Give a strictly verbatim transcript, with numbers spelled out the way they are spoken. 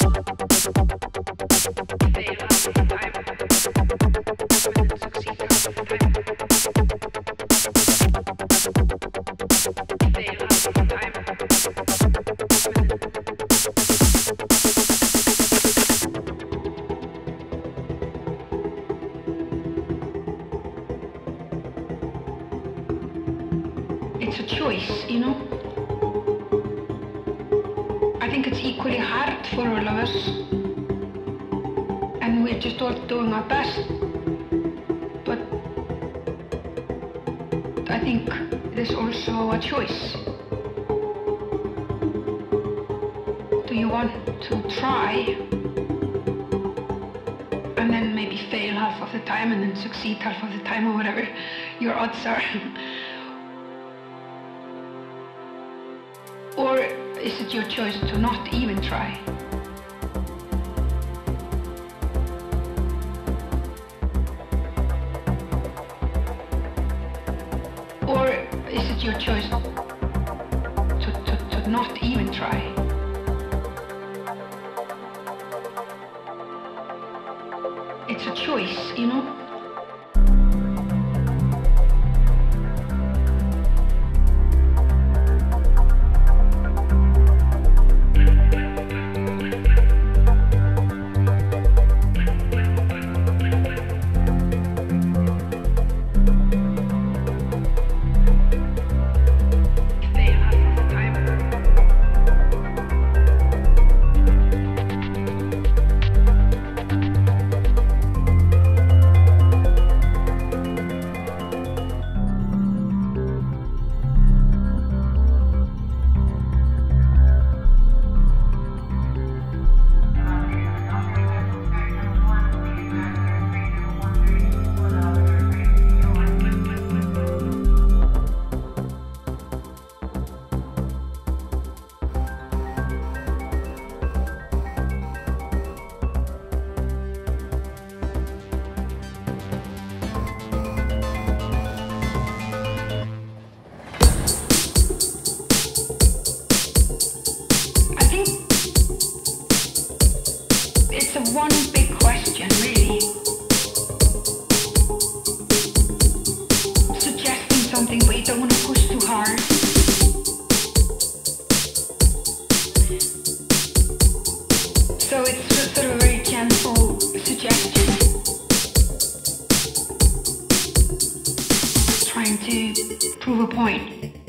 It's a choice, you know? I think it's equally hard for all of us, and we're just all doing our best. But I think there's also a choice. Do you want to try and then maybe fail half of the time and then succeed half of the time, or whatever your odds are? Or is it your choice to not even try? Or is it your choice to, to, to not even try? It's a choice, you know? One big question, really. Suggesting something, but you don't want to push too hard. So it's sort of a very gentle suggestion. Trying to prove a point.